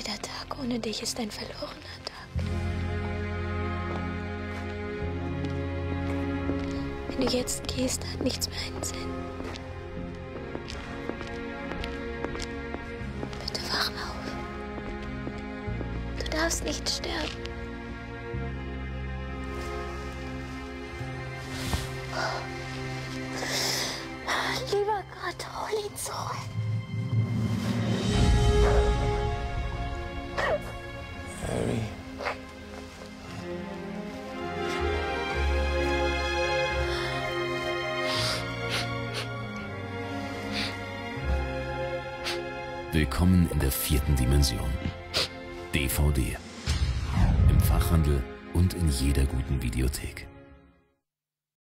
Jeder Tag ohne dich ist ein verlorener Tag. Wenn du jetzt gehst, hat nichts mehr einen Sinn. Bitte wach auf. Du darfst nicht sterben. Lieber Gott, hol ihn zurück. Harry. Willkommen in der 4. Dimension. DVD. Im Fachhandel und in jeder guten Videothek.